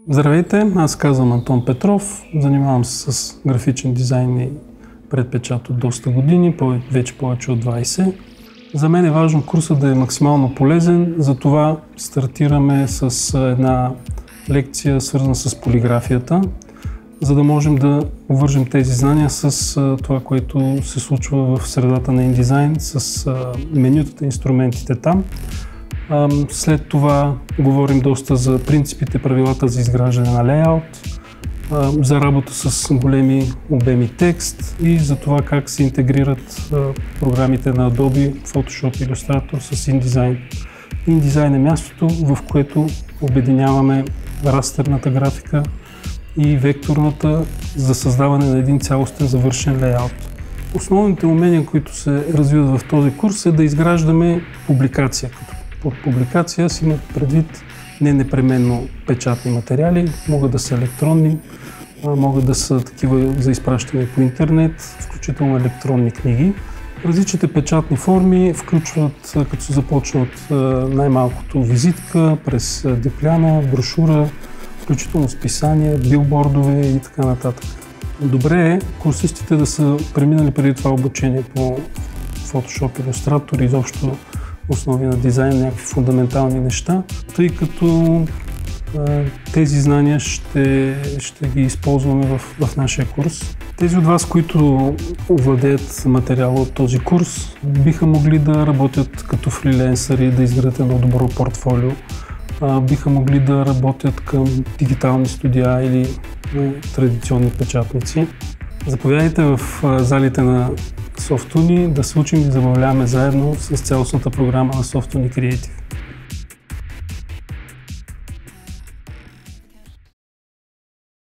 Здравейте, аз казвам Антон Петров, занимавам се с графичен дизайн и предпечат от доста години, вече повече от 20. За мен е важно курсът да е максимално полезен, затова стартираме с една лекция, свързана с полиграфията, за да можем да обвържем тези знания с това, което се случва в средата на индизайн, с менютата, инструментите там. След това говорим доста за принципите, правилата за изграждане на лейаут, за работа с големи обеми текст и за това как се интегрират програмите на Adobe, Photoshop, Illustrator с InDesign. InDesign е мястото, в което обединяваме растерната графика и векторната за създаване на един цялостен завършен лейаут. Основните умения, които се развиват в този курс, е да изграждаме публикация. Под публикация си имат предвид не непременно печатни материали, могат да са електронни, могат да са такива за изпращане по интернет, включително електронни книги. Различните печатни форми включват, като се започва от най-малкото визитка, през дипляна, брошура, включително списания, билбордове и така нататък. Добре е курсистите да са преминали преди това обучение по Photoshop, Illustrator и изобщо основи на дизайн, някакви фундаментални неща, тъй като тези знания ще ги използваме в нашия курс. Тези от вас, които овладеят материала от този курс, биха могли да работят като фриленсъри, да изградят едно добро портфолио, биха могли да работят към дигитални студия или традиционни печатници. Заповядайте в залите на Softuni да се учим и забавляваме заедно с цялостната програма на Softuni Creative.